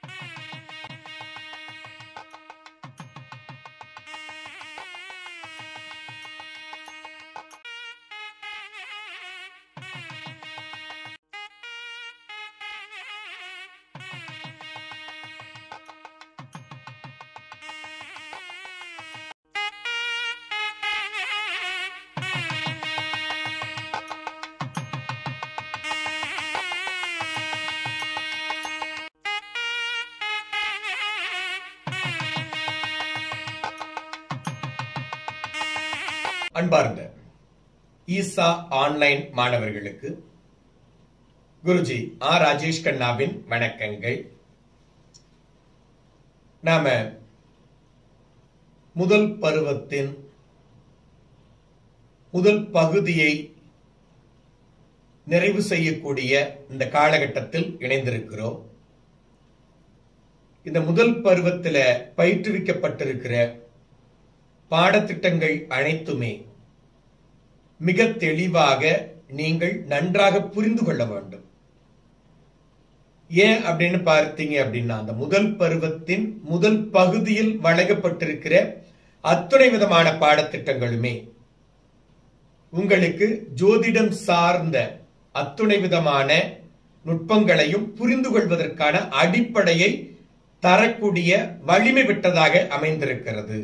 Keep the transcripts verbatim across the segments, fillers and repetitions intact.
அன்பார்ந்த ஈசா ஆன்லைன் மாணவர்களுக்கு குருஜி ஆர் ராஜேஷ் கண்ணாவின் வணக்கங்கள். நாம முதல் பருவத்தின் முதல் பகுதியை நிறைவு செய்யக்கூடிய இந்த காலகட்டத்தில் இணைந்திருக்கிறோம். இந்த முதல் பருவத்தில் பயிற்றுவிக்கப்பட்டிருக்கிற பாடத்திட்டங்கள் அனைத்துமே மிக தெளிவாக நீங்கள் நன்றாக புரிந்து கொள்ள வேண்டும். ஏன் அப்படின்னு பார்த்தீங்க அப்படின்னா, அந்த முதல் பருவத்தின் முதல் பகுதியில் வழங்கப்பட்டிருக்கிற அத்துணை விதமான பாடத்திட்டங்களுமே உங்களுக்கு ஜோதிடம் சார்ந்த அத்துணை விதமான நுட்பங்களையும் புரிந்து கொள்வதற்கான அடிப்படையை தரக்கூடிய வலிமை பெற்றதாக அமைந்திருக்கிறது.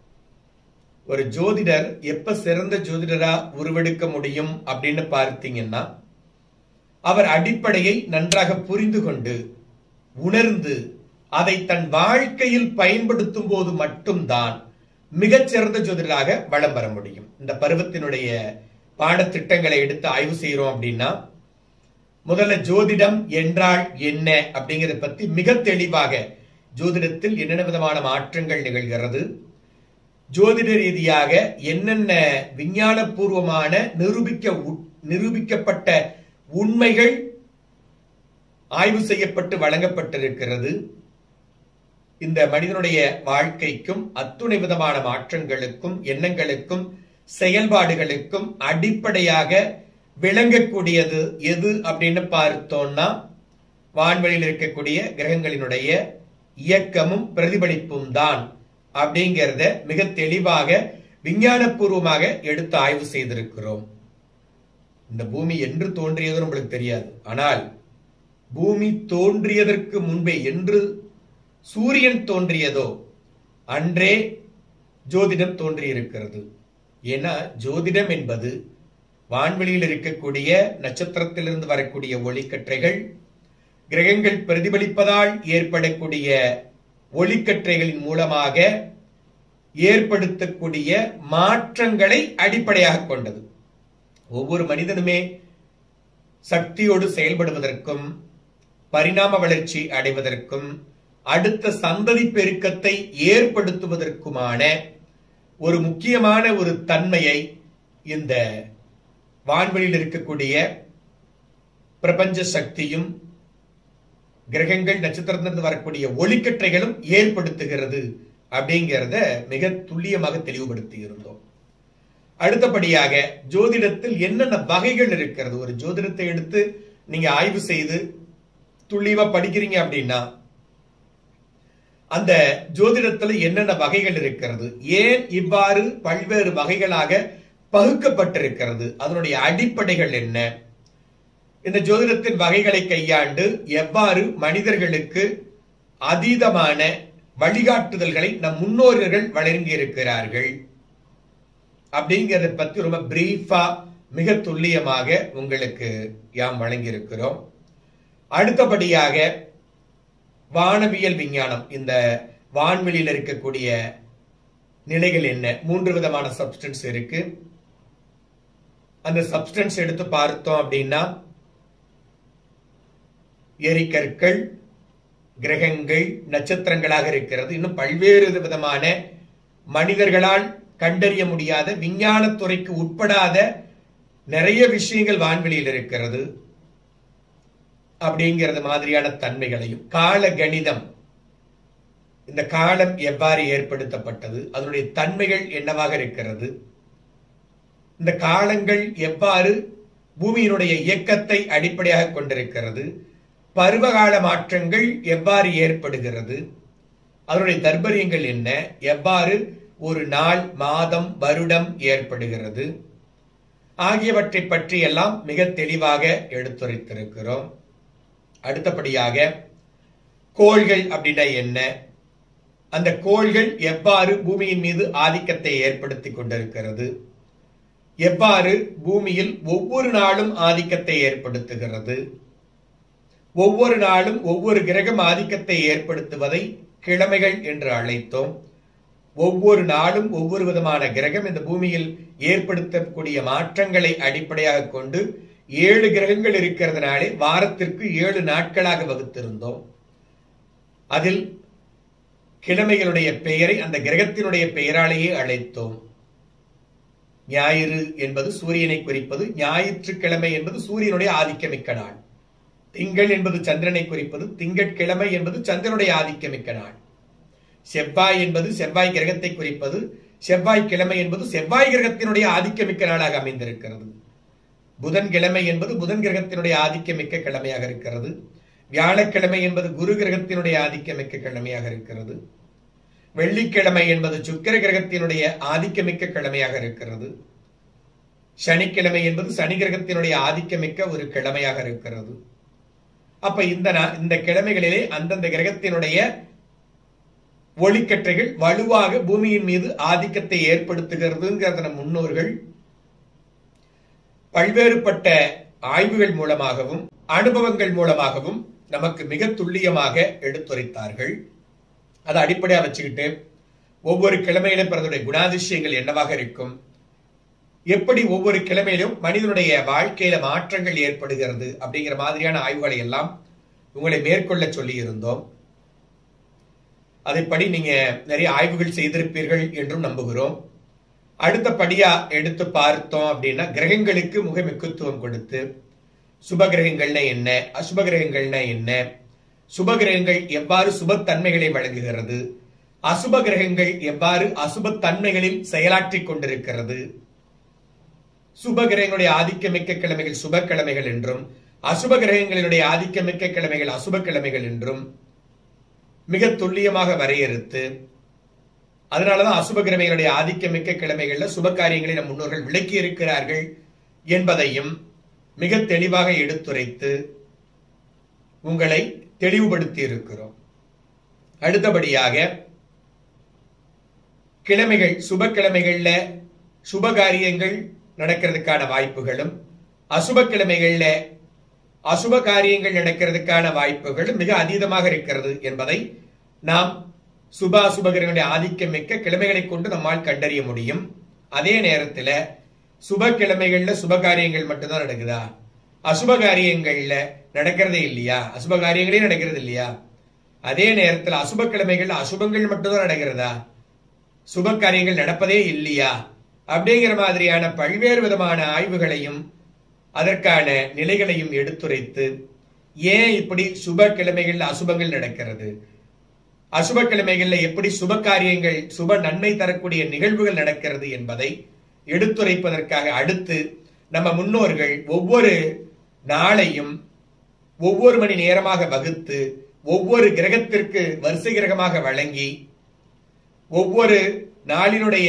ஒரு ஜோதிடர் எப்ப சிறந்த ஜோதிடரா உருவெடுக்க முடியும் அப்படின்னு பார்த்தீங்கன்னா, அவர் அடிப்படையை நன்றாக புரிந்து கொண்டு உணர்ந்து அதை தன் வாழ்க்கையில் பயன்படுத்தும் போது மட்டும்தான் மிகச்சிறந்த ஜோதிடராக வலம் பெற முடியும். இந்த பருவத்தினுடைய பாடத்திட்டங்களை எடுத்து ஆய்வு செய்யறோம் அப்படின்னா, முதல்ல ஜோதிடம் என்றால் என்ன அப்படிங்கறத பத்தி மிக தெளிவாக ஜோதிடத்தில் என்னென்ன விதமான மாற்றங்கள் நிகழ்கிறது, ஜோதிட ரீதியாக என்னென்ன விஞ்ஞான பூர்வமான நிரூபிக்க நிரூபிக்கப்பட்ட உண்மைகள் ஆய்வு செய்யப்பட்டு வழங்கப்பட்டிருக்கிறது, இந்த மனிதனுடைய வாழ்க்கைக்கும் அத்துணை விதமான மாற்றங்களுக்கும் எண்ணங்களுக்கும் செயல்பாடுகளுக்கும் அடிப்படையாக விளங்கக்கூடியது எது அப்படின்னு பார்த்தோம்னா, வான்வெளியில் இருக்கக்கூடிய கிரகங்களினுடைய இயக்கமும் பிரதிபலிப்பும் தான் அப்படிங்கிறத மிக தெளிவாக விஞ்ஞானபூர்வமாக எடுத்து ஆய்வு செய்திருக்கிறோம். இந்த பூமி என்று தோன்றியதோ நம்மளுக்கு தெரியாது. ஆனால் பூமி தோன்றியதற்கு முன்பே என்று சூரியன் தோன்றியதோ அன்றே ஜோதிடம் தோன்றியிருக்கிறது. ஏன்னா ஜோதிடம் என்பது வான்வெளியில் இருக்கக்கூடிய நட்சத்திரத்திலிருந்து வரக்கூடிய ஒளிக்கற்றைகள், கிரகங்கள் பிரதிபலிப்பதால் ஏற்படக்கூடிய ஒளிக்கற்றைகளின் மூலமாக ஏற்படுத்தக்கூடிய மாற்றங்களை அடிப்படையாக கொண்டது. ஒவ்வொரு மனிதனுமே சக்தியோடு செயல்படுவதற்கும் பரிணாம வளர்ச்சி அடைவதற்கும் அடுத்த சந்ததி பெருக்கத்தை ஏற்படுத்துவதற்குமான ஒரு முக்கியமான ஒரு தன்மையை இந்த வான்வெளியில் இருக்கக்கூடிய பிரபஞ்ச சக்தியும் கிரகங்கள் நட்சத்திரத்திலிருந்து வரக்கூடிய ஒளிக்கற்றைகளும் ஏற்படுத்துகிறது அப்படிங்கிறத மிக துல்லியமாக தெளிவுபடுத்தி இருந்தோம். அடுத்தபடியாக ஜோதிடத்தில் என்னென்ன வகைகள் இருக்கிறது, ஒரு ஜோதிடத்தை எடுத்து நீங்க ஆய்வு செய்து துல்லியமா படிக்கிறீங்க அப்படின்னா அந்த ஜோதிடத்துல என்னென்ன வகைகள் இருக்கிறது, ஏன் இவ்வாறு பல்வேறு வகைகளாக பகுக்கப்பட்டிருக்கிறது, அதனுடைய அடிப்படைகள் என்ன, இந்த ஜோதிடத்தின் வகைகளை கையாண்டு எவ்வாறு மனிதர்களுக்கு அதீதமான வழிகாட்டுதல்களை நம் முன்னோர்கள் வழங்கி இருக்கிறார்கள் அப்படிங்கறத பத்தி ரொம்ப பிரீஃபா மிக துல்லியமாக உங்களுக்கு யாம் வழங்கி இருக்கிறோம். அடுத்தபடியாக வானவியல் விஞ்ஞானம், இந்த வான்வெளியில் இருக்கக்கூடிய நிலைகள் என்ன, மூன்று விதமான சப்ஸ்டன்ஸ் இருக்கு. அந்த சப்ஸ்டன்ஸ் எடுத்து பார்த்தோம் அப்படின்னா எரிக்கற்கள், கிரகங்கள், நட்சத்திரங்களாக இருக்கிறது. இன்னும் பல்வேறு விதமான மனிதர்களால் கண்டறிய முடியாத விஞ்ஞானத்துறைக்கு உட்படாத நிறைய விஷயங்கள் வான்வெளியில் இருக்கிறது அப்படிங்கிறது மாதிரியான தன்மைகளையும், கால கணிதம், இந்த காலம் எவ்வாறு ஏற்படுத்தப்பட்டது, அதனுடைய தன்மைகள் என்னவாக இருக்கிறது, இந்த காலங்கள் எவ்வாறு பூமியினுடைய இயக்கத்தை அடிப்படையாக கொண்டிருக்கிறது, பருவகால மாற்றங்கள் எவ்வாறு ஏற்படுகிறது, அதனுடைய தர்பரியங்கள் என்ன, எவ்வாறு ஒரு நாள், மாதம், வருடம் ஏற்படுகிறது ஆகியவற்றை பற்றி எல்லாம் மிக தெளிவாக எடுத்துரைத்திருக்கிறோம். அடுத்தபடியாக கோள்கள் அப்படின்னா என்ன, அந்த கோள்கள் எவ்வாறு பூமியின் மீது ஆதிக்கத்தை ஏற்படுத்தி கொண்டிருக்கிறது, எவ்வாறு பூமியில் ஒவ்வொரு நாளும் ஆதிக்கத்தை ஏற்படுத்துகிறது, ஒவ்வொரு நாளும் ஒவ்வொரு கிரகம் ஆதிக்கத்தை ஏற்படுத்துவதை கிழமைகள் என்று அழைத்தோம். ஒவ்வொரு நாளும் ஒவ்வொரு விதமான கிரகம் இந்த பூமியில் ஏற்படுத்தக்கூடிய மாற்றங்களை அடிப்படையாக கொண்டு ஏழு கிரகங்கள் இருக்கிறதுனாலே வாரத்திற்கு ஏழு நாட்களாக வகுத்திருந்தோம். அதில் கிழமைகளுடைய பெயரை அந்த கிரகத்தினுடைய பெயராலேயே அழைத்தோம். ஞாயிறு என்பது சூரியனை குறிப்பது, ஞாயிற்றுக்கிழமை என்பது சூரியனுடைய ஆதிக்கமிக்க நாள். திங்கள் என்பது சந்திரனை குறிப்பது, திங்கட்கிழமை என்பது சந்திரனுடைய ஆதிக்கமிக்க நாள். செவ்வாய் என்பது செவ்வாய் கிரகத்தை குறிப்பது, செவ்வாய் கிழமை என்பது செவ்வாய் கிரகத்தினுடைய ஆதிக்கமிக்க நாளாக அமைந்திருக்கிறது. புதன்கிழமை என்பது புதன் கிரகத்தினுடைய ஆதிக்கமிக்க கிழமையாக இருக்கிறது. வியாழக்கிழமை என்பது குரு கிரகத்தினுடைய ஆதிக்கமிக்க கிழமையாக இருக்கிறது. வெள்ளிக்கிழமை என்பது சுக்கிர கிரகத்தினுடைய ஆதிக்கமிக்க கிழமையாக இருக்கிறது. சனிக்கிழமை என்பது சனி கிரகத்தினுடைய ஆதிக்கமிக்க ஒரு கிழமையாக இருக்கிறது. அப்ப இந்த இந்த கிழமைகளிலே அந்தந்த கிரகத்தினுடைய ஒளிக்கற்றைகள் வலுவாக பூமியின் மீது ஆதிக்கத்தை ஏற்படுத்துகிறதுங்கிறத நம் முன்னோர்கள் பல்வேறுபட்ட ஆய்வுகள் மூலமாகவும் அனுபவங்கள் மூலமாகவும் நமக்கு மிக துல்லியமாக எடுத்துரைத்தார்கள். அதை அடிப்படையாக வச்சுக்கிட்டு ஒவ்வொரு கிழமையிலும் பிறந்தடைய குணாதிசயங்கள் என்னவாக இருக்கும், எப்படி ஒவ்வொரு கிழமையிலும் மனிதனுடைய வாழ்க்கையில மாற்றங்கள் ஏற்படுகிறது அப்படிங்கிற மாதிரியான ஆய்வுகளை எல்லாம் உங்களை மேற்கொள்ள சொல்லி இருந்தோம். அதைப்படி நீங்க நிறைய ஆய்வுகள் செய்திருப்பீர்கள் என்றும் நம்புகிறோம். அடுத்தபடியா எடுத்து பார்த்தோம் அப்படின்னா கிரகங்களுக்கு முக முக்கியத்துவம் கொடுத்து சுப கிரகங்கள்னா என்ன, அசுப கிரகங்கள்னா என்ன, சுப கிரகங்கள் எவ்வாறு சுபத்தன்மைகளை வழங்குகிறது, அசுப கிரகங்கள் எவ்வாறு அசுபத்தன்மைகளில் செயலாற்றிக் கொண்டிருக்கிறது, சுப கிரகங்களுடைய ஆதிக்கமிக்க கிழமைகள் சுப கிழமைகள் என்றும் அசுப கிரகங்களினுடைய ஆதிக்கமிக்க கிழமைகள் அசுப கிழமைகள் என்றும் மிக துல்லியமாக வரையறுத்து, அதனாலதான் அசுப கிழமைகளுடைய ஆதிக்கமிக்க கிழமைகள்ல சுப காரியங்களை நம் முன்னோர்கள் விளக்கி இருக்கிறார்கள் என்பதையும் மிக தெளிவாக எடுத்துரைத்து உங்களை தெளிவுபடுத்தி இருக்கிறோம். அடுத்தபடியாக கிழமைகள் சுப கிழமைகள்ல சுப காரியங்கள் நடக்கிறதுக்கான வாய்ப்புகளும் அசுப கிழமைகள்ல அசுப காரியங்கள் நடக்கிறதுக்கான வாய்ப்புகளும் மிக அதீதமாக இருக்கிறது என்பதை நாம் சுப அசுப கிரகங்களுடைய ஆதிக்கம் மிக்க கிழமைகளை கொண்டு நம்மால் கண்டறிய முடியும். அதே நேரத்தில் சுப கிழமைகள்ல சுப காரியங்கள் மட்டும்தான் நடக்குதா, அசுப காரியங்கள்ல நடக்கிறதே இல்லையா, அசுப காரியங்களே நடக்கிறது இல்லையா, அதே நேரத்தில் அசுப கிழமைகள்ல அசுபங்கள் மட்டும்தான் நடக்கிறதா, சுப காரியங்கள் நடப்பதே இல்லையா அப்படிங்கிற மாதிரியான பல்வேறு விதமான ஆய்வுகளையும் அதற்கான நிலைகளையும் எடுத்துரைத்து ஏன் இப்படி சுப கிழமைகள்ல அசுபங்கள் நடக்கிறது, அசுப கிழமைகள்ல எப்படி சுப காரியங்கள் சுப நன்மை தரக்கூடிய நிகழ்வுகள் நடக்கிறது என்பதை எடுத்துரைப்பதற்காக அடுத்து நம்ம முன்னோர்கள் ஒவ்வொரு நாளையும் ஒவ்வொரு மணி நேரமாக வகுத்து ஒவ்வொரு கிரகத்திற்கு வரிசை கிரகமாக வழங்கி ஒவ்வொரு நாளினுடைய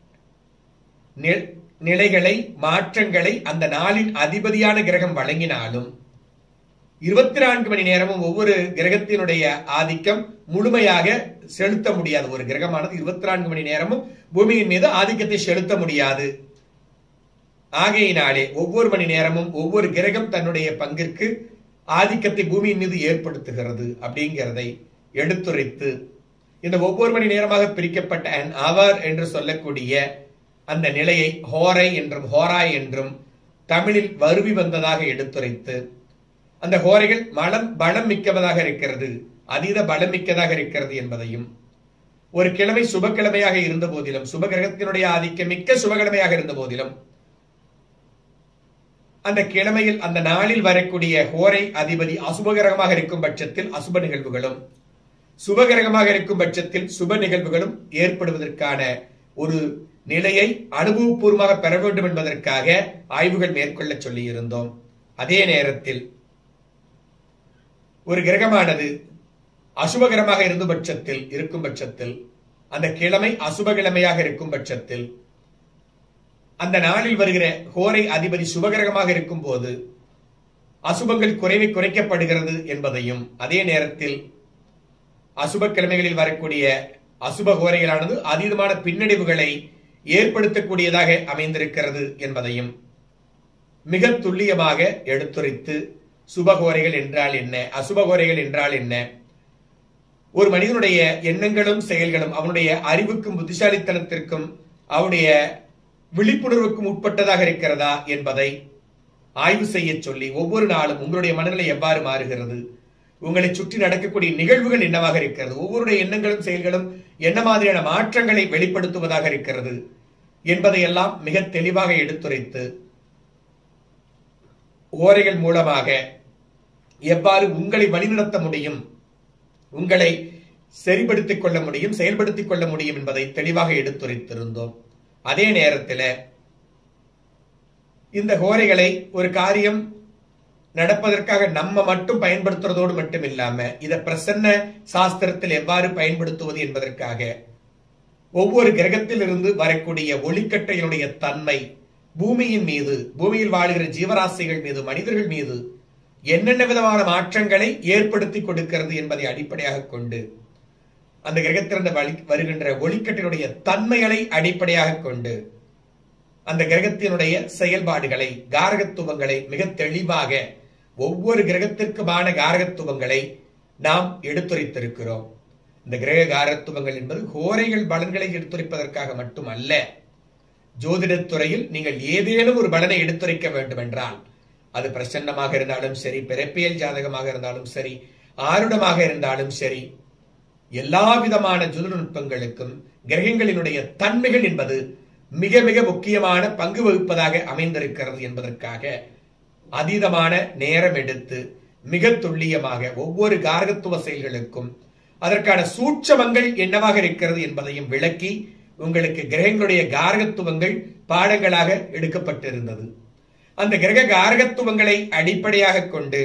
நிலைகளை மாற்றங்களை அந்த நாளின் அதிபதியான கிரகம் வழங்கினாலும் இருபத்தி நான்கு மணி நேரமும் ஒவ்வொரு கிரகத்தினுடைய ஆதிக்கம் முழுமையாக செலுத்த முடியாது. ஒரு கிரகமானது இருபத்தி நான்கு மணி நேரமும் பூமியின் மீது ஆதிக்கத்தை செலுத்த முடியாது. ஆகையினாலே ஒவ்வொரு மணி நேரமும் ஒவ்வொரு கிரகம் தன்னுடைய பங்கிற்கு ஆதிக்கத்தை பூமியின் மீது ஏற்படுத்துகிறது அப்படிங்கிறதை எடுத்துரைத்து இந்த ஒவ்வொரு மணி நேரமாக பிரிக்கப்பட்ட an hour என்று சொல்லக்கூடிய அந்த நிலையை ஹோரை என்றும் ஹோராய் என்றும் தமிழில் வருவி வந்ததாக எடுத்துரைத்து அந்த ஹோரைகள் மலம் பலம் மிக்கவதாக இருக்கிறது, அதீத பலம் மிக்கதாக இருக்கிறது என்பதையும் ஒரு கிழமை சுபக்கிழமையாக இருந்த போதிலும் சுப கிரகத்தினுடைய ஆதிக்கம் மிக்க சுபகிழமையாக இருந்த போதிலும் அந்த கிழமையில் அந்த நாளில் வரக்கூடிய ஹோரை அதிபதி அசுபகிரகமாக இருக்கும் பட்சத்தில் அசுப நிகழ்வுகளும் சுபகிரகமாக இருக்கும் பட்சத்தில் சுப நிகழ்வுகளும் ஏற்படுவதற்கான ஒரு நிலையை அனுபவபூர்வமாக பெற வேண்டும் என்பதற்காக ஆய்வுகள் மேற்கொள்ள சொல்லி இருந்தோம். அதே நேரத்தில் ஒரு கிரகமானது அசுபகரமாக இருந்த பட்சத்தில் இருக்கும் பட்சத்தில் அந்த கிழமை அசுப கிழமையாக இருக்கும் பட்சத்தில் அந்த நாளில் வருகிற ஹோரை அதிபதி சுபகிரகமாக இருக்கும் போது அசுபங்கள் குறைவை குறைக்கப்படுகிறது என்பதையும், அதே நேரத்தில் அசுப கிழமைகளில் வரக்கூடிய அசுப ஹோரைகளானது அதீதமான பின்னடைவுகளை ஏற்படுத்தக்கூடியதாக அமைந்திருக்கிறது என்பதையும் மிக துல்லியமாக எடுத்துரைத்து சுபகோரைகள் என்றால் என்ன, அசுபகோரைகள் என்றால் என்ன, ஒரு மனிதனுடைய எண்ணங்களும் செயல்களும் அவனுடைய அறிவுக்கும் புத்திசாலித்தனத்திற்கும் அவனுடைய விழிப்புணர்வுக்கும் உட்பட்டதாக இருக்கிறதா என்பதை ஆய்வு செய்ய சொல்லி ஒவ்வொரு நாளும் உங்களுடைய மனநிலை எவ்வாறு மாறுகிறது, உங்களை சுற்றி நடக்கக்கூடிய நிகழ்வுகள் என்னவாக இருக்கிறது, ஒவ்வொருடைய எண்ணங்களும் செயல்களும் என்ன மாதிரியான மாற்றங்களை வெளிப்படுத்துவதாக இருக்கிறது என்பதையெல்லாம் மிக தெளிவாக எடுத்துரைத்து ஓரைகள் மூலமாக எவ்வாறு உங்களை வழிநடத்த முடியும், உங்களை சரிபடுத்திக் கொள்ள முடியும், செயல்படுத்திக் கொள்ள முடியும் என்பதை தெளிவாக எடுத்துரைத்திருந்தோம். அதே நேரத்தில் இந்த ஹோரைகளை ஒரு காரியம் நடப்பதற்காக நம்ம மட்டும் பயன்படுத்துறதோடு மட்டும் இல்லாம இதை பிரசன்ன சாஸ்திரத்தில் எவ்வாறு பயன்படுத்துவது என்பதற்காக ஒவ்வொரு கிரகத்தில் இருந்து வரக்கூடிய ஒளிக்கட்டையினுடைய தன்மை பூமியின் மீது, பூமியில் வாழ்கிற ஜீவராசிகள் மீது, மனிதர்கள் மீது என்னென்ன விதமான மாற்றங்களை ஏற்படுத்தி கொடுக்கிறது என்பதை அடிப்படையாக கொண்டு அந்த கிரகத்திலிருந்து வருகின்ற ஒளிக்கட்டினுடைய தன்மைகளை அடிப்படையாக கொண்டு அந்த கிரகத்தினுடைய செயல்பாடுகளை, காரகத்துவங்களை மிக தெளிவாக ஒவ்வொரு கிரகத்திற்குமான காரகத்துவங்களை நாம் எடுத்துரைத்திருக்கிறோம். இந்த கிரக காரகத்துவங்கள் என்பது ஹோரைகள் பலன்களை எடுத்துரைப்பதற்காக மட்டும் அல்ல. ஜோதிடத்துறையில் நீங்கள் ஏதேனும் ஒரு பலனை எடுத்துரைக்க வேண்டும் என்றால் அது பிரசன்னமாக இருந்தாலும் சரி, பிறப்பியல் ஜாதகமாக இருந்தாலும் சரி, ஆருடமாக இருந்தாலும் சரி, எல்லா விதமான ஜோதிட நுட்பங்களுக்கும் கிரகங்களினுடைய தன்மைகள் என்பது மிக மிக முக்கியமான பங்கு வகிப்பதாக அமைந்திருக்கிறது என்பதற்காக அதீதமான நேரம் எடுத்து மிக துல்லியமாக ஒவ்வொரு காரகத்துவ செயல்களுக்கும் அதற்கான சூட்சமங்கள் என்னவாக இருக்கிறது என்பதையும் விளக்கி உங்களுக்கு கிரகங்களுடைய காரகத்துவங்கள் பாடங்களாக எடுக்கப்பட்டிருந்தது. அந்த கிரக காரகத்துவங்களை அடிப்படையாக கொண்டு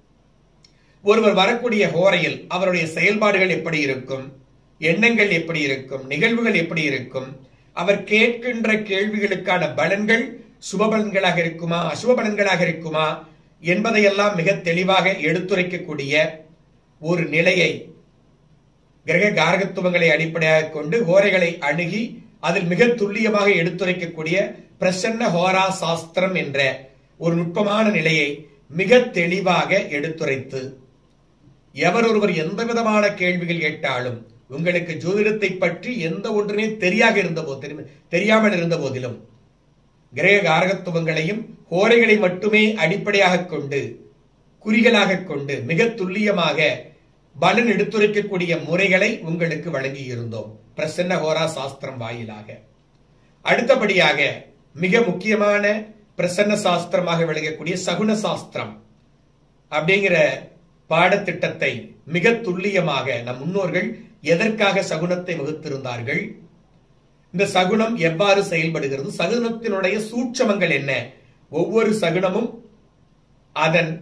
ஒருவர் வரக்கூடிய ஹோரையில் அவருடைய செயல்பாடுகள் எப்படி இருக்கும், எண்ணங்கள் எப்படி இருக்கும், நிகழ்வுகள் எப்படி இருக்கும், அவர் கேட்கின்ற கேள்விகளுக்கான பலன்கள் சுபபலன்களாக இருக்குமா, அசுப பலன்களாக இருக்குமா என்பதையெல்லாம் மிக தெளிவாக எடுத்துரைக்கக்கூடிய ஒரு நிலையை கிரக காரகத்துவங்களை அடிப்படையாக கொண்டு ஹோரைகளை அணுகி அதில் மிக துல்லியமாக எடுத்துரைக்கக்கூடிய பிரசன்ன ஹோரா சாஸ்திரம் என்ற ஒரு நுட்பமான நிலையை மிக தெளிவாக எடுத்துரைத்து எவர் ஒருவர் எந்த விதமான கேள்விகள் கேட்டாலும் உங்களுக்கு ஜோதிடத்தை பற்றி எந்த ஒன்றுமே தெரியாக இருந்த போது தெரியாமல் இருந்த போதிலும் கிரக காரகத்துவங்களையும் ஹோரைகளை மட்டுமே அடிப்படையாக கொண்டு குறிகளாக கொண்டு மிக துல்லியமாக பலன் எடுத்துரைக்கக்கூடிய முறைகளை உங்களுக்கு வழங்கி இருந்தோம் பிரசன்ன ஹோரா சாஸ்திரம் வாயிலாக. அடுத்தபடியாக மிக முக்கியமான பிரசன்ன சாஸ்திரமாக விளங்கக்கூடிய சகுன சாஸ்திரம் அப்படிங்கிற பாடத்திட்டத்தை மிக துல்லியமாக நம் முன்னோர்கள் எதற்காக சகுனத்தை வகுத்திருந்தார்கள், இந்த சகுனம் எவ்வாறு செயல்படுகிறது, சகுனத்தினுடைய சூட்சமங்கள் என்ன, ஒவ்வொரு சகுனமும் அதன்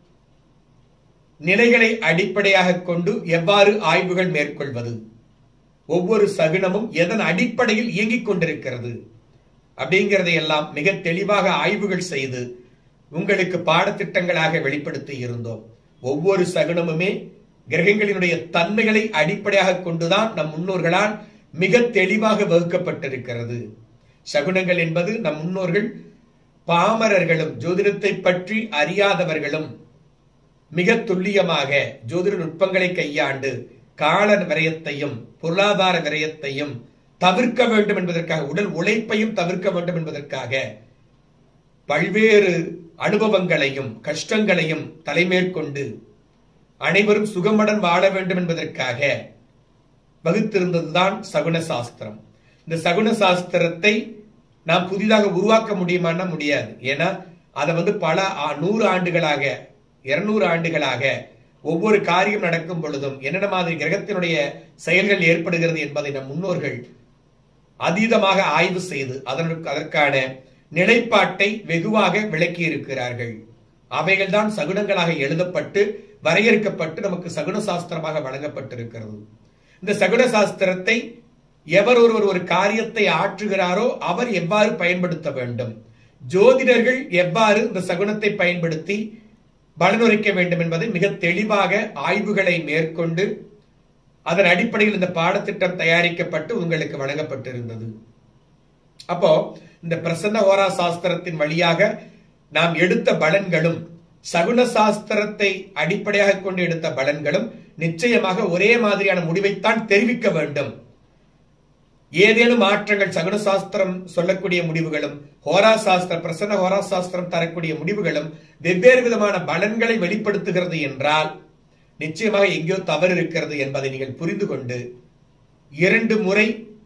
நிலைகளை அடிப்படையாக கொண்டு எவ்வாறு ஆய்வுகள் மேற்கொள்வது, ஒவ்வொரு சகுனமும் எதன் அடிப்படையில் இயங்கிக் கொண்டிருக்கிறது அப்படிங்கிறதை எல்லாம் மிக தெளிவாக ஆய்வுகள் செய்து உங்களுக்கு பாடத்திட்டங்களாக வெளிப்படுத்தி இருந்தோம். ஒவ்வொரு சகுனமுமே கிரகங்களினுடைய தன்மைகளை அடிப்படையாக கொண்டுதான் நம் முன்னோர்களால் மிக தெளிவாக வகுக்கப்பட்டிருக்கிறது. சகுனங்கள் என்பது நம் முன்னோர்கள் பாமரர்களும் ஜோதிடத்தை பற்றி அறியாதவர்களும் மிக துல்லியமாக ஜோதிட நுட்பங்களை கையாண்டு கால விரயத்தையும் பொருளாதார விரயத்தையும் தவிர்க்க வேண்டும் என்பதற்காக, உடல் உழைப்பையும் தவிர்க்க வேண்டும் என்பதற்காக பல்வேறு அனுபவங்களையும் கஷ்டங்களையும் தலைமேற்கொண்டு அனைவரும் சுகமுடன் வாழ வேண்டும் என்பதற்காக வகுத்திருந்ததுதான் சகுன சாஸ்திரம். இந்த சகுன சாஸ்திரத்தை நாம் புதிதாக உருவாக்க முடியுமான்னா முடியாது. ஏன்னா அதை வந்து பல நூறு ஆண்டுகளாக இருநூறு ஆண்டுகளாக ஒவ்வொரு காரியம் நடக்கும் பொழுதும் என்னென்ன மாதிரி கிரகத்தினுடைய செயல்கள் ஏற்படுகிறது என்பதை நம் முன்னோர்கள் அதீதமாக ஆய்வு செய்து அதற்கு அதற்கான நிலைப்பாட்டை வெகுவாக விளக்கி இருக்கிறார்கள். அவைகள் தான் சகுனங்களாக எழுதப்பட்டு வரையறுக்கப்பட்டு நமக்கு சகுன சாஸ்திரமாக வழங்கப்பட்டிருக்கிறது. இந்த சகுன சாஸ்திரத்தை எவர் ஒருவர் ஒரு காரியத்தை ஆற்றுகிறாரோ அவர் எவ்வாறு பயன்படுத்த வேண்டும், ஜோதிடர்கள் எவ்வாறு இந்த சகுனத்தை பயன்படுத்தி பலனுரைக்க வேண்டும் என்பதை மிக தெளிவாக ஆய்வுகளை மேற்கொண்டு அதன் அடிப்படையில் இந்த பாடத்திட்டம் தயாரிக்கப்பட்டு உங்களுக்கு வழங்கப்பட்டிருந்தது. அப்போ இந்த பிரசன்ன ஹோரா சாஸ்திரத்தின் வழியாக நாம் எடுத்த பலன்களும் சகுன சாஸ்திரத்தை அடிப்படையாக கொண்டு எடுத்த பலன்களும் நிச்சயமாக ஒரே மாதிரியான முடிவைத்தான் தெரிவிக்க வேண்டும். ஏதேனும் மாற்றங்கள் சகுன சாஸ்திரம் சொல்லக்கூடிய முடிவுகளும் ஹோரா சாஸ்திரம் பிரசன்ன ஹோரா சாஸ்திரம் தரக்கூடிய முடிவுகளும் வெவ்வேறு விதமான பலன்களை வெளிப்படுத்துகிறது என்றால் நிச்சயமாக எங்கேயோ தவறு இருக்கிறது என்பதை நீங்கள் புரிந்து கொண்டு இரண்டு முறை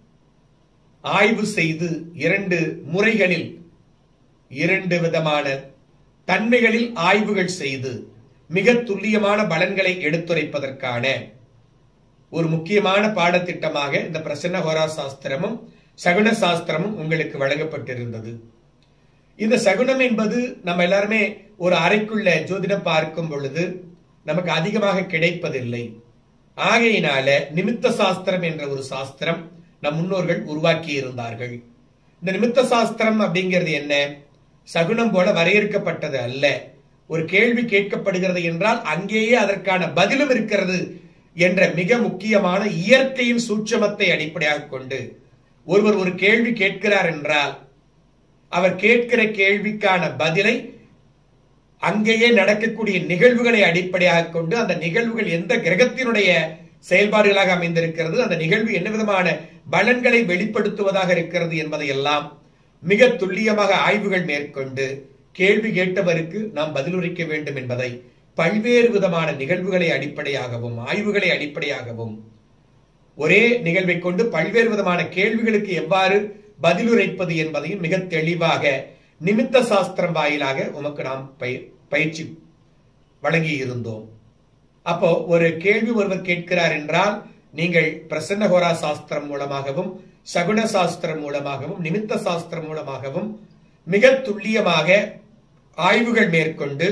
ஆய்வு செய்து இரண்டு முறைகளில் இரண்டு விதமான தன்மைகளில் ஆய்வுகள் செய்து மிக துல்லியமான பலன்களை எடுத்துரைப்பதற்கான ஒரு முக்கியமான பாடத்திட்டமாக இந்த பிரசன்ன ஹோரா சாஸ்திரமும் சகுன சாஸ்திரமும் உங்களுக்கு வழங்கப்பட்டிருந்தது. இந்த சகுனம் என்பது நம்ம எல்லாருமே ஒரு அறைக்குள்ள ஜோதிடம் பார்க்கும் பொழுது நமக்கு அதிகமாக கிடைப்பதில்லை. ஆகையினால நிமித்த சாஸ்திரம் என்ற ஒரு சாஸ்திரம் நம் முன்னோர்கள் உருவாக்கி இருந்தார்கள். இந்த நிமித்த சாஸ்திரம் அப்படிங்கிறது என்ன? சகுனம் போல வரையறுக்கப்பட்டது அல்ல. ஒரு கேள்வி கேட்கப்படுகிறது என்றால் அங்கேயே அதற்கான பதிலும் இருக்கிறது என்ற மிக முக்கியமான இயற்கையின் சூட்சமத்தை அடிப்படையாக கொண்டு ஒருவர் ஒரு கேள்வி கேட்கிறார் என்றால் அவர் கேட்கிற கேள்விக்கான பதிலை அங்கேயே நடக்கக்கூடிய நிகழ்வுகளை அடிப்படையாக கொண்டு அந்த நிகழ்வுகள் எந்த கிரகத்தினுடைய செயல்பாடுகளாக அமைந்திருக்கிறது, அந்த நிகழ்வு என்ன விதமான பலன்களை வெளிப்படுத்துவதாக இருக்கிறது என்பதை எல்லாம் மிக துல்லியமாக ஆய்வுகள் மேற்கொண்டு கேள்வி கேட்டவருக்கு நாம் பதிலுரைக்க வேண்டும் என்பதை பல்வேறு விதமான நிகழ்வுகளை அடிப்படையாகவும் ஆய்வுகளை அடிப்படையாகவும் ஒரே நிகழ்வை கொண்டு பல்வேறு விதமான கேள்விகளுக்கு எவ்வாறு பதிலுரைப்பது என்பதையும் மிக தெளிவாக நிமித்த சாஸ்திரம் வாயிலாக உமக்கு நாம் பயிற்சி வழங்கி இருந்தோம். அப்போ ஒரு கேள்வி ஒருவர் கேட்கிறார் என்றால் நீங்கள் பிரசன்ன ஹோரா சாஸ்திரம் மூலமாகவும் சகுன சாஸ்திரம் மூலமாகவும் நிமித்த சாஸ்திரம் மூலமாகவும் மிக துல்லியமாக ஆய்வுகள் மேற்கொண்டு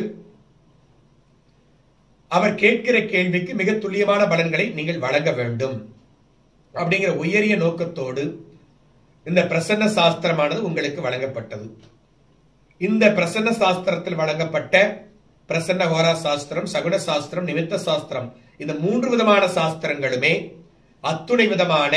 அவர் கேட்கிற கேள்விக்கு மிக துல்லியமான பலன்களை நீங்கள் வழங்க வேண்டும் அப்படிங்கிற உயரிய நோக்கத்தோடு இந்த பிரசன்ன சாஸ்திரமானது உங்களுக்கு வழங்கப்பட்டது. இந்த பிரசன்ன சாஸ்திரத்தில் வழங்கப்பட்ட பிரசன்ன ஹோரா சாஸ்திரம், சகுன சாஸ்திரம், நிமித்த சாஸ்திரம், இந்த மூன்று விதமான சாஸ்திரங்களுமே அத்துணை விதமான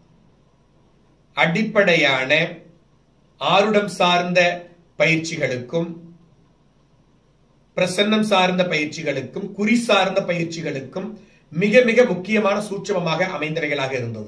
அடிப்படையான ஆருடம் சார்ந்த பயிற்சிகளுக்கும் பிரசன்னம் சார்ந்த பயிற்சிகளுக்கும் குறி சார்ந்த பயிற்சிகளுக்கும் மிக மிக முக்கியமான சூட்சமமாக அமைந்தவைகளாக இருந்தது.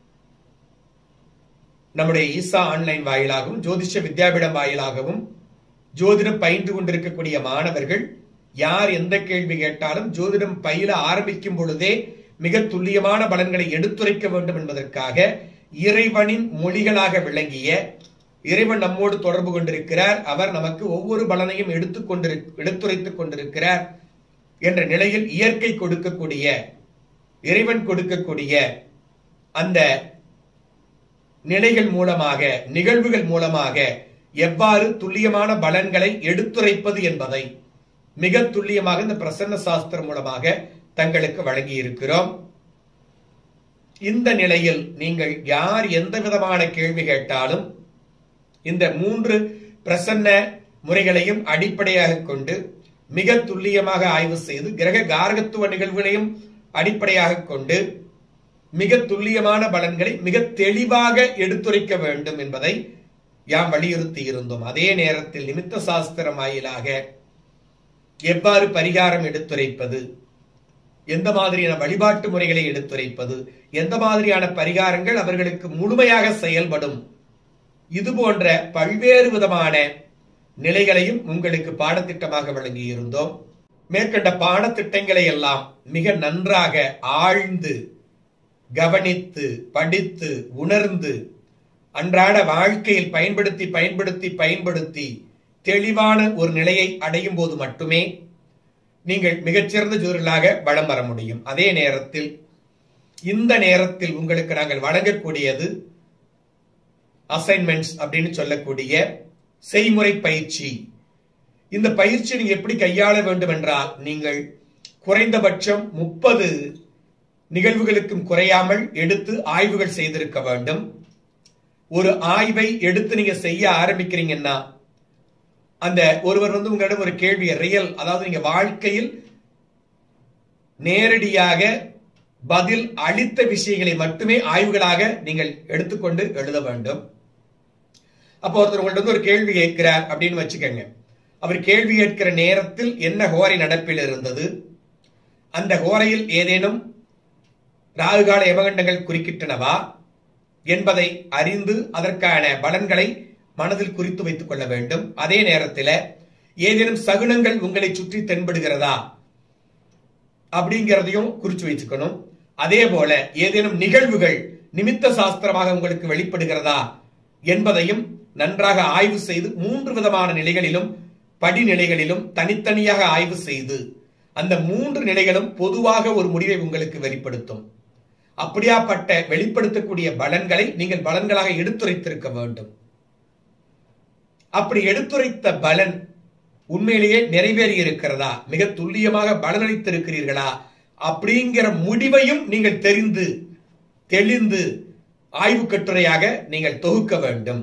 நம்முடைய ஈசா ஆன்லைன் வாயிலாகவும் ஜோதிஷ வித்யாபீடம் வாயிலாகவும் ஜோதிடம் பயின்று கொண்டிருக்கக்கூடிய மாணவர்கள் யார் எந்த கேள்வி கேட்டாலும் ஜோதிடம் பயில ஆரம்பிக்கும் பொழுதே மிக துல்லியமான பலன்களை எடுத்துரைக்க வேண்டும் என்பதற்காக இறைவனின் மொழிகளாக விளங்கிய இறைவன் நம்மோடு தொடர்பு கொண்டிருக்கிறார், அவர் நமக்கு ஒவ்வொரு பலனையும் எடுத்துக் கொண்டிரு எடுத்துரைத்துக் கொண்டிருக்கிறார் என்ற நிலையில் இயற்கை கொடுக்கக்கூடிய இறைவன் கொடுக்கக்கூடிய அந்த நிலைகள் மூலமாக நிகழ்வுகள் மூலமாக எவ்வாறு துல்லியமான பலன்களை எடுத்துரைப்பது என்பதை மிக துல்லியமாக இந்த பிரசன்ன சாஸ்திரம் மூலமாக தங்களுக்கு வழங்கி இருக்கிறோம். இந்த நிலையில் நீங்கள் யார் எந்த விதமான கேள்வி கேட்டாலும் இந்த மூன்று பிரசன்ன முறைகளையும் அடிப்படையாக கொண்டு மிக துல்லியமாக ஆய்வு செய்து கிரக காரகத்துவ நிகழ்வுகளையும் அடிப்படையாக கொண்டு மிக துல்லியமான பலன்களை மிக தெளிவாக எடுத்துரைக்க வேண்டும் என்பதை யாம் வலியுறுத்தி இருந்தோம். அதே நேரத்தில் நிமித்த சாஸ்திரம் வாயிலாக எவ்வாறு பரிகாரம் எடுத்துரைப்பது, எந்த மாதிரியான வழிபாட்டு முறைகளை எடுத்துரைப்பது, எந்த மாதிரியான பரிகாரங்கள் அவர்களுக்கு முழுமையாக செயல்படும், இது போன்ற பல்வேறு விதமான நிலைகளையும் உங்களுக்கு பாடத்திட்டமாக வழங்கி இருந்தோம். மேற்கண்ட பாடத்திட்டங்களை எல்லாம் மிக நன்றாக ஆழ்ந்து கவனித்து படித்து உணர்ந்து அன்றாட வாழ்க்கையில் பயன்படுத்தி பயன்படுத்தி பயன்படுத்தி தெளிவான ஒரு நிலையை அடையும் போது மட்டுமே நீங்கள் மிகச்சிறந்த ஜோதிடர்களாக வலம் வர முடியும். அதே நேரத்தில் இந்த நேரத்தில் உங்களுக்கு நாங்கள் வழங்கக்கூடியது அசைன்மெண்ட்ஸ் அப்படின்னு சொல்லக்கூடிய செய்முறை பயிற்சி. இந்த பயிற்சி நீங்க எப்படி கையாள வேண்டும் என்றால், நீங்கள் குறைந்தபட்சம் முப்பது நிகழ்வுகளுக்கும் குறையாமல் எடுத்து ஆய்வுகள் செய்திருக்க வேண்டும். ஒரு ஆய்வை எடுத்து நீங்க செய்ய ஆரம்பிக்கிறீங்கன்னா அந்த ஒருவர் வந்து உங்களிடம் ஒரு கேள்வியை ரியல், அதாவது நீங்க வாழ்க்கையில் நேரடியாக பதில் அளித்த விஷயங்களை மட்டுமே ஆய்வுகளாக நீங்கள் எடுத்துக்கொண்டு எழுத வேண்டும். அப்போ ஒருத்தர் உங்கள்ட்ட வந்து ஒரு கேள்வி கேட்கிறார் அப்படின்னு வச்சுக்கோங்க. அவர் கேள்வி கேட்கிற நேரத்தில் என்ன ஹோரை நடப்பில் இருந்தது, அந்த ஹோரையில் ஏதேனும் ராகுகால யமகண்டங்கள் குறுக்கிட்டனவா என்பதை அறிந்து அதற்கான பலன்களை மனதில் குறித்து வைத்துக் கொள்ள வேண்டும். அதே நேரத்தில் ஏதேனும் சகுனங்கள் உங்களை சுற்றி தென்படுகிறதா அப்படிங்கிறதையும் குறிச்சு வச்சுக்கணும். அதே போல ஏதேனும் நிகழ்வுகள் நிமித்த சாஸ்திரமாக உங்களுக்கு வெளிப்படுகிறதா என்பதையும் நன்றாக ஆய்வு செய்து மூன்று விதமான நிலைகளிலும் படிநிலைகளிலும் தனித்தனியாக ஆய்வு செய்து அந்த மூன்று நிலைகளும் பொதுவாக ஒரு முடிவை உங்களுக்கு வெளிப்படுத்தும். அப்படியாப்பட்ட வெளிப்படுத்தக்கூடிய பலன்களை நீங்கள் பலன்களாக எடுத்துரைத்திருக்க வேண்டும். அப்படி எடுத்துரைத்த பலன் உண்மையிலேயே நிறைவேறி இருக்கிறதா, மிக துல்லியமாக பலனளித்திருக்கிறீர்களா அப்படிங்கிற முடிவையும் நீங்கள் தெரிந்து தெளிந்து ஆய்வு கட்டுரையாக நீங்கள் தொகுக்க வேண்டும்.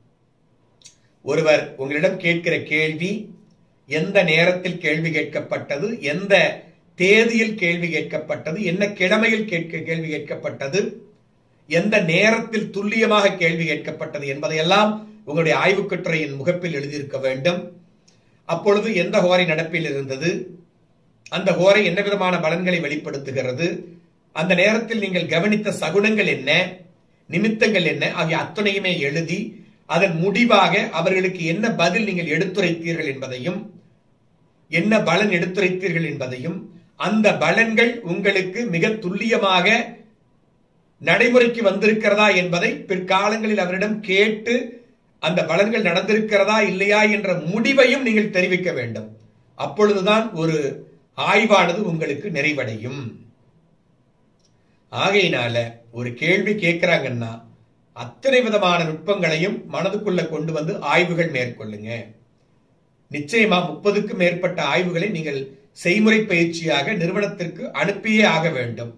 ஒருவர் உங்களிடம் கேட்கிற கேள்வி எந்த நேரத்தில் கேள்வி கேட்கப்பட்டது, எந்த தேதியில் கேள்வி கேட்கப்பட்டது, என்ன கிழமையில் கேட்க கேள்வி கேட்கப்பட்டது, எந்த நேரத்தில் துல்லியமாக கேள்வி கேட்கப்பட்டது என்பதையெல்லாம் உங்களுடைய ஆய்வு கட்டுரையின் முகப்பில் எழுதியிருக்க வேண்டும். அப்பொழுது எந்த ஹோரை நடப்பில் இருந்தது, அந்த ஹோரை என்ன விதமான பலன்களை வெளிப்படுத்துகிறது, அந்த நேரத்தில் நீங்கள் கவனித்த சகுனங்கள் என்ன, நிமித்தங்கள் என்ன ஆகிய அத்தனையுமே எழுதி அதன் முடிவாக அவர்களுக்கு என்ன பதில் நீங்கள் எடுத்துரைத்தீர்கள் என்பதையும் என்ன பலன் எடுத்துரைத்தீர்கள் என்பதையும் அந்த பலன்கள் உங்களுக்கு மிக துல்லியமாக நடைமுறைக்கு வந்திருக்கிறதா என்பதை பிற்காலங்களில் அவரிடம் கேட்டு அந்த பலன்கள் நடந்திருக்கிறதா இல்லையா என்ற முடிவையும் நீங்கள் தெரிவிக்க வேண்டும். அப்பொழுதுதான் ஒரு ஆய்வானது உங்களுக்கு நிறைவடையும். ஆகையினால ஒரு கேள்வி கேட்கிறாங்கன்னா அத்தனை விதமான நுட்பங்களையும் மனதுக்குள்ள கொண்டு வந்து ஆய்வுகள் மேற்கொள்ளுங்க. நிச்சயமா முப்பதுக்கும் மேற்பட்ட ஆய்வுகளை நீங்கள் செய்முறை பயிற்சியாக நிறுவனத்திற்கு அனுப்பியே ஆக வேண்டும்.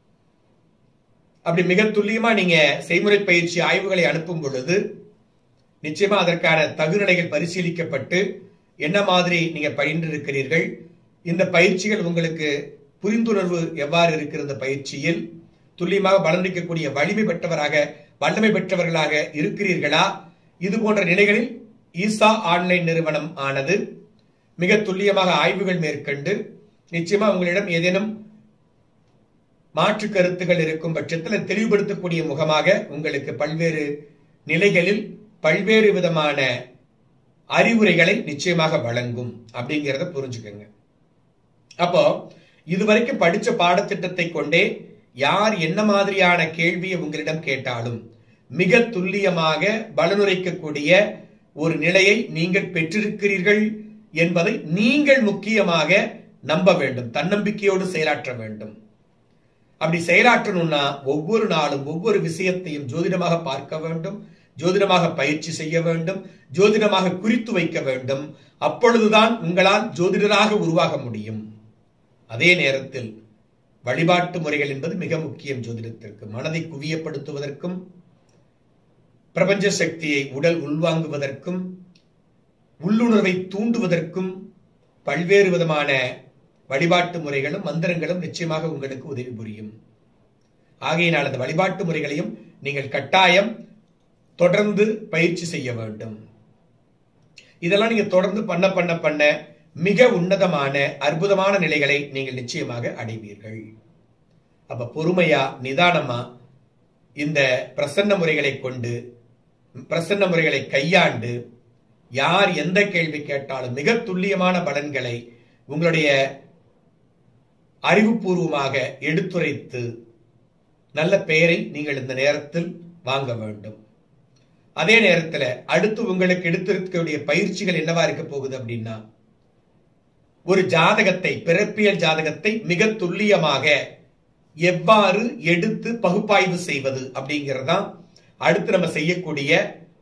அப்படி மிக துல்லியமா நீங்க செய்முறை பயிற்சி ஆய்வுகளை அனுப்பும் பொழுது நிச்சயமா அதற்கான தகுநிலைகள் பரிசீலிக்கப்பட்டு என்ன மாதிரி நீங்க பயின்று இருக்கிறீர்கள், இந்த பயிற்சிகள் உங்களுக்கு புரிந்துணர்வு எவ்வாறு இருக்கிற இந்த பயிற்சியில் துல்லியமாக பலனளிக்கக்கூடிய வலிமை பெற்றவராக வல்லமை பெற்றவர்களாக இருக்கிறீர்களா, இது போன்ற நிலைகளில் ஈசா ஆன்லைன் நிறுவனம் ஆனது மிக துல்லியமாக ஆய்வுகள் மேற்கொண்டு நிச்சயமா உங்களிடம் ஏதேனும் மாற்று கருத்துக்கள் இருக்கும் பட்சத்தில் தெளிவுபடுத்தக்கூடிய முகமாக உங்களுக்கு பல்வேறு நிலைகளில் பல்வேறு விதமான அறிவுரைகளை நிச்சயமாக வழங்கும் அப்படிங்கிறத புரிஞ்சுக்கோங்க. அப்போ இதுவரைக்கும் படிச்ச பாடத்திட்டத்தை கொண்டே யார் என்ன மாதிரியான கேள்வியை உங்களிடம் கேட்டாலும் மிக துல்லியமாக பலனுரைக்கக்கூடிய ஒரு நிலையை நீங்கள் பெற்றிருக்கிறீர்கள் என்பதை நீங்கள் முக்கியமாக நம்ப வேண்டும், தன்னம்பிக்கையோடு செயலாற்ற வேண்டும். அப்படி செயலாற்றணும்னா ஒவ்வொரு நாளும் ஒவ்வொரு விஷயத்தையும் ஜோதிடமாக பார்க்க வேண்டும், ஜோதிடமாக பயிற்சி செய்ய வேண்டும், ஜோதிடமாக குறித்து வைக்க வேண்டும். அப்பொழுதுதான் உங்களால் ஜோதிடராக உருவாக முடியும். அதே நேரத்தில் வழிபாட்டு முறைகள் என்பது மிக முக்கியம். ஜோதிடத்திற்கு மனதை குவியப்படுத்துவதற்கும் பிரபஞ்ச சக்தியை உடல் உள்வாங்குவதற்கும் உள்ளுணர்வை தூண்டுவதற்கும் பல்வேறு விதமான வழிபாட்டு முறைகளும் மந்திரங்களும் நிச்சயமாக உங்களுக்கு உதவி புரியும். ஆகையினால் அந்த வழிபாட்டு முறைகளையும் நீங்கள் கட்டாயம் தொடர்ந்து பயிற்சி செய்ய வேண்டும். இதெல்லாம் நீங்க தொடர்ந்து பண்ண பண்ண பண்ண மிக உன்னதமான அற்புதமான நிலைகளை நீங்கள் நிச்சயமாக அடைவீர்கள். அப்ப பொறுமையா நிதானமா இந்த பிரசன்ன முறைகளை கொண்டு பிரசன்ன முறைகளை கையாண்டு யார் எந்த கேள்வி கேட்டாலும் மிக துல்லியமான பலன்களை உங்களுடைய அறிவுபூர்வமாக எடுத்துரைத்து நல்ல பெயரை நீங்கள் இந்த நேரத்தில் வாங்க வேண்டும். அதே நேரத்தில் அடுத்து உங்களுக்கு எடுத்திருக்கக்கூடிய பயிற்சிகள் என்னவா இருக்க போகுது அப்படின்னா, ஒரு ஜாதகத்தை பிறப்பியல் ஜாதகத்தை மிக துல்லியமாக எவ்வாறு எடுத்து பகுப்பாய்வு செய்வது அப்படிங்கிறதான் அடுத்து நம்ம செய்யக்கூடிய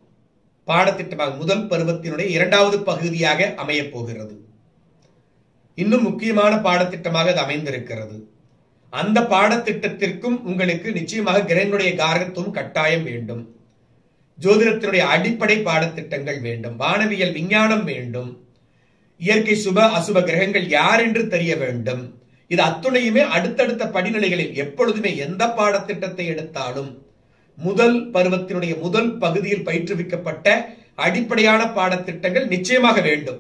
பாடத்திட்டமாக முதல் பருவத்தினுடைய இரண்டாவது பகுதியாக அமைய போகிறது. இன்னும் முக்கியமான பாடத்திட்டமாக அது அமைந்திருக்கிறது. அந்த பாடத்திட்டத்திற்கும் உங்களுக்கு நிச்சயமாக கிரகங்களுடைய காரகத்துவம் கட்டாயம் வேண்டும். ஜோதிடத்தினுடைய அடிப்படை பாடத்திட்டங்கள் வேண்டும். வானவியல் விஞ்ஞானம் வேண்டும். இயற்கை சுப அசுப கிரகங்கள் யார் என்று தெரிய வேண்டும். இது அத்துணையுமே அடுத்தடுத்த படிநிலைகளில் எப்பொழுதுமே எந்த பாடத்திட்டத்தை எடுத்தாலும் முதல் பருவத்தினுடைய முதல் பகுதியில் பயிற்றுவிக்கப்பட்ட அடிப்படையான பாடத்திட்டங்கள் நிச்சயமாக வேண்டும்.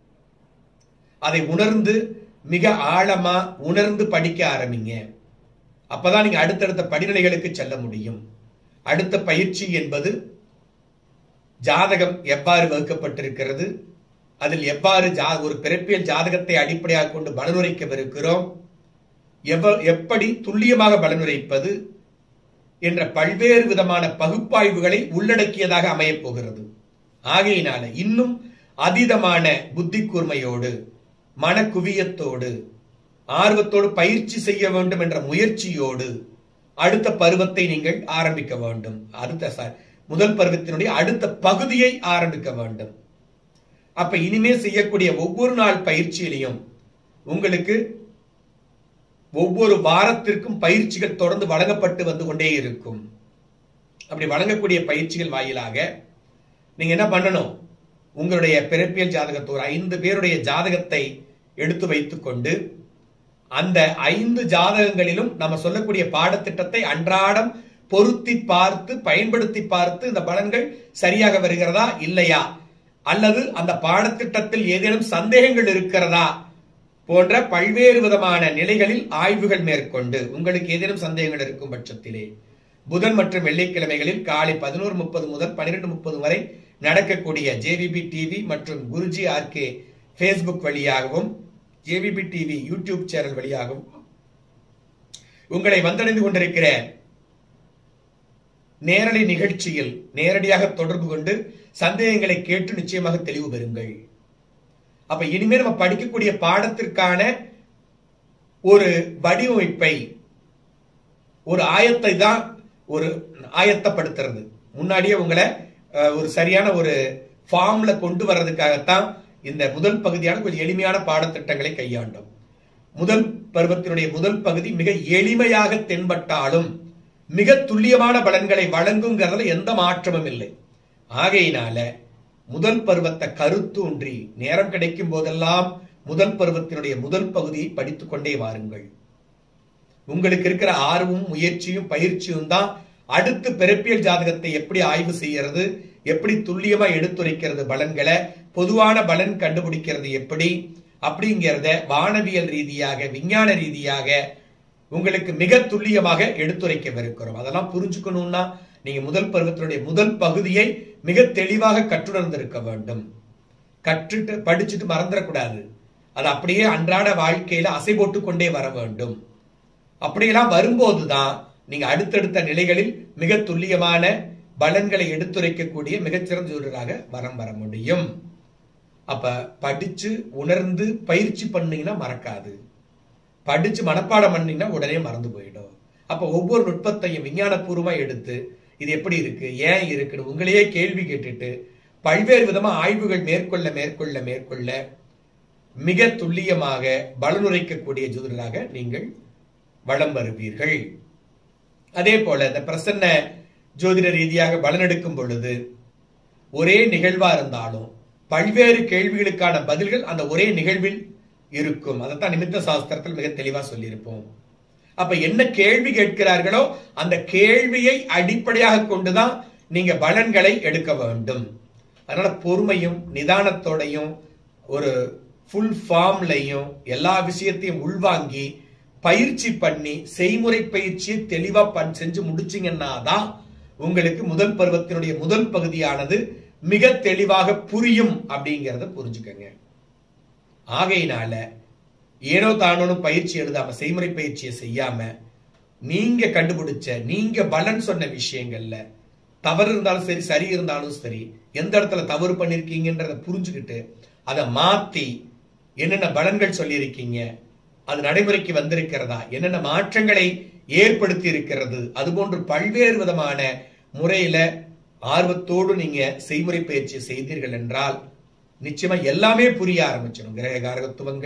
அதை உணர்ந்து மிக ஆழமா உணர்ந்து படிக்க ஆரம்பிங்க. அப்பதான் நீங்க அடுத்தடுத்த படிநிலைகளுக்கு செல்ல முடியும். அடுத்த பயிற்சி என்பது ஜாதகம் எவ்வாறு வகுக்கப்பட்டிருக்கிறது, அதில் எவ்வாறு ஒரு பிறப்பியல் ஜாதகத்தை அடிப்படையாக கொண்டு பலனுரைக்கவிருக்கிறோம், எப்படி துல்லியமாக பலனுரைப்பது என்ற பல்வேறு விதமான பகுப்பாய்வுகளை உள்ளடக்கியதாக அமையப் போகிறது. ஆகையினால இன்னும் அதீதமான புத்தி கூர்மையோடு மனக்குவியத்தோடு ஆர்வத்தோடு பயிற்சி செய்ய வேண்டும் என்ற முயற்சியோடு அடுத்த பருவத்தை நீங்கள் ஆரம்பிக்க வேண்டும். அடுத்த முதல் பருவத்தினுடைய அடுத்த பகுதியை ஆரம்பிக்க வேண்டும். அப்ப இனிமே செய்யக்கூடிய ஒவ்வொரு நாள் பயிற்சியிலையும் உங்களுக்கு ஒவ்வொரு வாரத்திற்கும் பயிற்சிகள் தொடர்ந்து வழங்கப்பட்டு வந்து கொண்டே இருக்கும். அப்படி வழங்கக்கூடிய பயிற்சிகள் வாயிலாக நீங்க என்ன பண்ணணும், உங்களுடைய பிறப்பியல் ஜாதகத்தை ஒரு ஐந்து பேருடைய ஜாதகத்தை எடுத்து வைத்துக் கொண்டு அந்த ஐந்து ஜாதகங்களிலும் நம்ம சொல்லக்கூடிய பாடத்திட்டத்தை அன்றாடம் பொருத்தி பார்த்து பயன்படுத்தி பார்த்து இந்த பலன்கள் சரியாக வருகிறதா இல்லையா, அல்லது அந்த பாடத்திட்டத்தில் ஏதேனும் சந்தேகங்கள் இருக்கிறதா போன்ற பல்வேறு விதமான நிலைகளில் ஆய்வுகள் மேற்கொண்டு உங்களுக்கு ஏதேனும் சந்தேகங்கள் இருக்கும் பட்சத்திலே புதன் மற்றும் வெள்ளிக்கிழமைகளில் காலை பதினோரு முப்பது முதல் பன்னிரண்டு முப்பது வரை நடக்கக்கூடிய ஜேவிபி டிவி மற்றும் குருஜி ஆர்கே பேஸ்புக் வழியாகவும் ஜேவிபி டிவி யூடியூப் சேனல் வழியாகவும் உங்களை வந்தடைந்து கொண்டிருக்கிற நேரடி நிகழ்ச்சியில் நேரடியாக தொடர்பு கொண்டு சந்தேகங்களை கேட்டு நிச்சயமாக தெளிவு பெறுங்கள். அப்ப இனிமே நம்ம படிக்கக்கூடிய பாடத்திற்கான ஒரு வடிவமைப்பை ஒரு ஆயத்தை தான் ஒரு ஆயத்தப்படுத்துறது. முன்னாடியே உங்களை ஒரு சரியான ஒரு ஃபார்ம்ல கொண்டு வர்றதுக்காகத்தான் இந்த முதல் பகுதியான கொஞ்சம் எளிமையான பாடத்திட்டங்களை கையாண்டோம். முதல் பருவத்தினுடைய முதல் பகுதி மிக எளிமையாக தென்பட்டாலும் மிக துல்லியமான பலன்களை வழங்குங்கிறதுல எந்த மாற்றமும் இல்லை. ஆகையினால முதல் பருவத்தை கருத்தூன்றி நேரம் கிடைக்கும் போதெல்லாம் முதல் பருவத்தினுடைய முதல் பகுதியை படித்துக் கொண்டே வாருங்கள். உங்களுக்கு இருக்கிற ஆர்வமும் முயற்சியும் பயிற்சியும் தான் அடுத்து பிறப்பியல் ஜாதகத்தை எப்படி ஆய்வு செய்யறது, எப்படி துல்லியமா எடுத்துரைக்கிறது, பலன்களை பொதுவான பலன் கண்டுபிடிக்கிறது எப்படி அப்படிங்கிறத வானவியல் ரீதியாக விஞ்ஞான ரீதியாக உங்களுக்கு மிக துல்லியமாக எடுத்துரைக்கவிருக்கிறோம். அதெல்லாம் புரிஞ்சுக்கணும்னா நீங்க முதல் பருவத்தினுடைய முதல் பகுதியை மிக தெளிவாக கற்றுணர்ந்திருக்க வேண்டும். கற்றுட்டு படிச்சுட்டு மறந்துடக்கூடாது. அது அப்படியே அன்றாட வாழ்க்கையில அசை போட்டு கொண்டே வர வேண்டும். அப்படியெல்லாம் வரும்போதுதான் நீங்க அடுத்தடுத்த நிலைகளில் மிக துல்லியமான பலன்களை எடுத்துரைக்கக்கூடிய மிகச்சிறந்த ஜோதிடராக வரம் வர முடியும். அப்ப படிச்சு உணர்ந்து பயிற்சி பண்ணீங்கன்னா மறக்காது. படிச்சு மனப்பாடம் பண்ணீங்கன்னா உடனே மறந்து போயிடும். அப்ப ஒவ்வொரு நுட்பத்தையும் விஞ்ஞானபூர்வமா எடுத்து இது எப்படி இருக்கு, ஏன் இருக்குன்னு உங்களையே கேள்வி கேட்டுட்டு பல்வேறு விதமா ஆய்வுகள் மேற்கொள்ள மேற்கொள்ள மேற்கொள்ள மிக துல்லியமாக பலனுரைக்கக்கூடிய ஜோதிடராக நீங்கள் வளம் வருவீர்கள். அதே போல இந்த பிரசன்ன ஜோதிட ரீதியாக பலனெடுக்கும் பொழுது ஒரே நிகழ்வா இருந்தாலும் பல்வேறு கேள்விகளுக்கான பதில்கள் அந்த ஒரே நிகழ்வில் இருக்கும். அதைத்தான் நிமித்த சாஸ்திரத்தில் மிக தெளிவா சொல்லியிருப்போம். அப்ப என்ன கேள்வி கேட்கிறார்களோ அந்த கேள்வியை அடிப்படையாக கொண்டுதான் நீங்க பலன்களை எடுக்க வேண்டும். அதனால பொறுமையும் நிதானத்தோடையும் ஒரு ஃபுல் ஃபார்ம்லையும் எல்லா விஷயத்தையும் உள்வாங்கி பயிற்சி பண்ணி செய்முறை பயிற்சியை தெளிவா செஞ்சு முடிச்சீங்கன்னா தான் உங்களுக்கு முதல் பருவத்தினுடைய முதல் பகுதியானது மிக தெளிவாக புரியும் அப்படிங்கறத புரிஞ்சுக்கங்க. ஆகையினால ஏனோ தானோன்னு பயிற்சி எழுதாம செய்முறை பயிற்சியை செய்யாம நீங்க கண்டுபிடிச்ச நீங்க பலன் சொன்ன விஷயங்கள்ல தவறு இருந்தாலும் சரி சரி இருந்தாலும் சரி எந்த இடத்துல தவறு பண்ணிருக்கீங்கன்றத புரிஞ்சுக்கிட்டு அதை மாத்தி என்னென்ன பலன்கள் சொல்லி இருக்கீங்க, அது நடைமுறைக்கு வந்திருக்கிறதா, என்னென்ன மாற்றங்களை ஏற்படுத்தி இருக்கிறது, அது போன்று பல்வேறு விதமான முறையில ஆர்வத்தோடு நீங்க செய்முறை பயிற்சி செய்தீர்கள் என்றால் நிச்சயமா எல்லாமே புரிய ஆரம்பிச்சிடும். கிரக காரகத்துவங்கள்,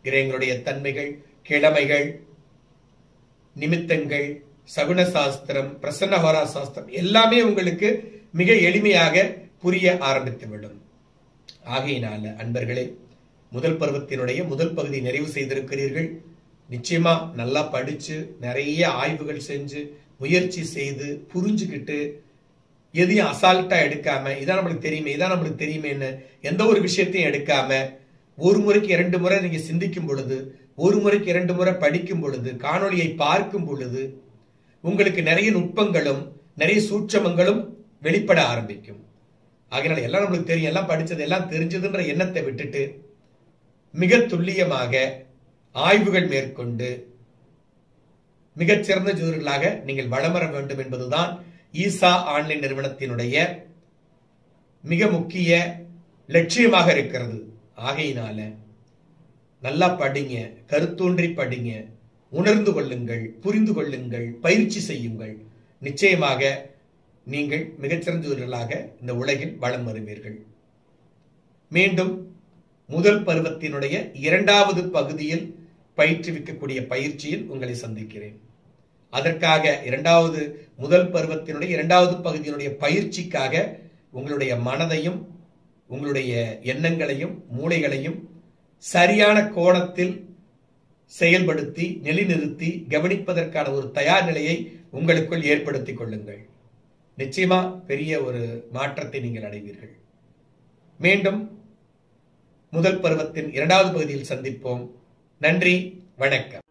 கிரகங்களுடைய தன்மைகள், கிழமைகள், நிமித்தங்கள், சகுன சாஸ்திரம், பிரசன்ன ஹோரா சாஸ்திரம் எல்லாமே உங்களுக்கு மிக எளிமையாக புரிய ஆரம்பித்துவிடும். ஆகையினால அன்பர்களே, முதல் பருவத்தினுடைய முதல் பகுதி நிறைவு செய்திருக்கிறீர்கள். நிச்சயமா நல்லா படிச்சு நிறைய ஆய்வுகள் செஞ்சு முயற்சி செய்து புரிஞ்சுக்கிட்டு எதையும் அசால்ட்டா எடுக்காம இதான் நம்மளுக்கு தெரியுமே இதான் நம்மளுக்கு தெரியுமேன்னு எந்த ஒரு விஷயத்தையும் எடுக்காம ஒரு முறைக்கு இரண்டு முறை நீங்க சிந்திக்கும் பொழுது, ஒரு முறைக்கு இரண்டு முறை படிக்கும் பொழுது, காணொளியை பார்க்கும் பொழுது உங்களுக்கு நிறைய நுட்பங்களும் நிறைய சூட்சமங்களும் வெளிப்பட ஆரம்பிக்கும். ஆகையினால எல்லாம் நம்மளுக்கு தெரியும், எல்லாம் படிச்சது எல்லாம் தெரிஞ்சதுன்ற எண்ணத்தை விட்டுட்டு மிக துல்லியமாக ஆய்வுகள் மேற்கொண்டு மிகச்சிறந்த ஜோதிடர்களாக நீங்கள் வளம் வர வேண்டும் என்பதுதான் ஈசா ஆன்லைன் நிறுவனத்தினுடைய மிக முக்கிய லட்சியமாக இருக்கிறது. ஆகையினால நல்லா படிங்க, கருத்தூன்றி படிங்க, உணர்ந்து கொள்ளுங்கள், புரிந்து கொள்ளுங்கள், பயிற்சி செய்யுங்கள். நிச்சயமாக நீங்கள் மிகச்சிறந்த ஜோதிடர்களாக இந்த உலகில் வளம் வருவீர்கள். மீண்டும் முதல் பருவத்தினுடைய இரண்டாவது பகுதியில் பயிற்றுவிக்கக்கூடிய பயிற்சியில் உங்களை சந்திக்கிறேன். அதற்காக இரண்டாவது முதல் பருவத்தினுடைய இரண்டாவது பகுதியினுடைய பயிற்சிக்காக உங்களுடைய மனதையும் உங்களுடைய எண்ணங்களையும் மூளைகளையும் சரியான கோணத்தில் செயல்படுத்தி நிலைநிறுத்தி கவனிப்பதற்கான ஒரு தயார் நிலையை உங்களுக்குள் ஏற்படுத்திக் கொள்ளுங்கள். நிச்சயமா பெரிய ஒரு மாற்றத்தை நீங்கள் அடைவீர்கள். மீண்டும் முதல் பருவத்தின் இரண்டாவது பகுதியில் சந்திப்போம். நன்றி, வணக்கம்.